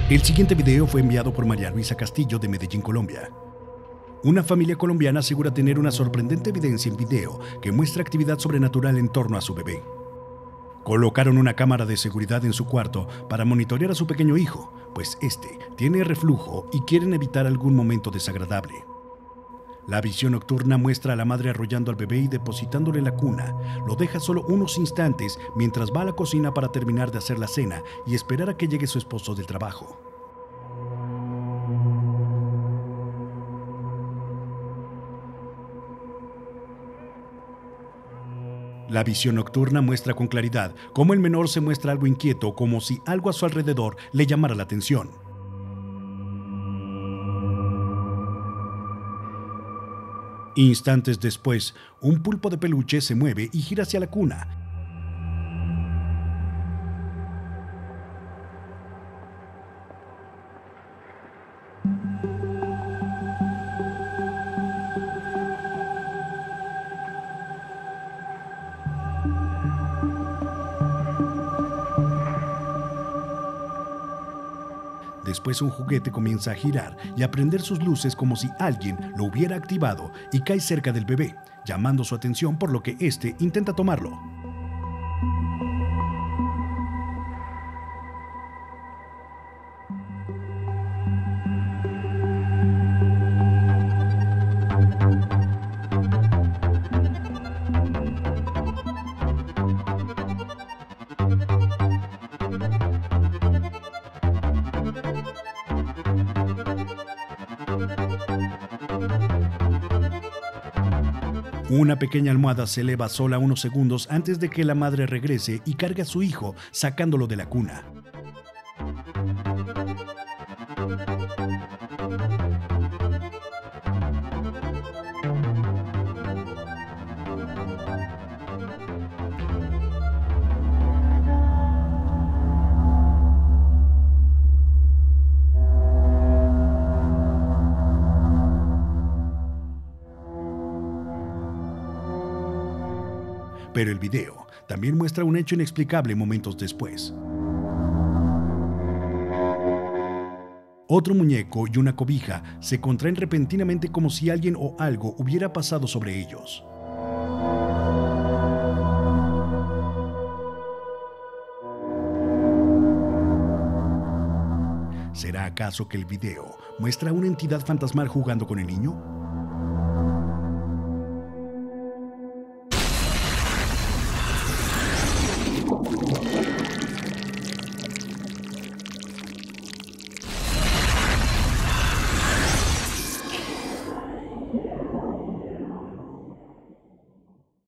El siguiente video fue enviado por María Luisa Castillo de Medellín, Colombia. Una familia colombiana asegura tener una sorprendente evidencia en video que muestra actividad sobrenatural en torno a su bebé. Colocaron una cámara de seguridad en su cuarto para monitorear a su pequeño hijo, pues este tiene reflujo y quieren evitar algún momento desagradable. La visión nocturna muestra a la madre arrollando al bebé y depositándole en la cuna. Lo deja solo unos instantes mientras va a la cocina para terminar de hacer la cena y esperar a que llegue su esposo del trabajo. La visión nocturna muestra con claridad cómo el menor se muestra algo inquieto, como si algo a su alrededor le llamara la atención. Instantes después, un pulpo de peluche se mueve y gira hacia la cuna. Después un juguete comienza a girar y a prender sus luces como si alguien lo hubiera activado y cae cerca del bebé, llamando su atención por lo que éste intenta tomarlo. Una pequeña almohada se eleva sola unos segundos antes de que la madre regrese y cargue a su hijo, sacándolo de la cuna. Pero el video también muestra un hecho inexplicable momentos después. Otro muñeco y una cobija se contraen repentinamente como si alguien o algo hubiera pasado sobre ellos. ¿Será acaso que el video muestra a una entidad fantasmal jugando con el niño?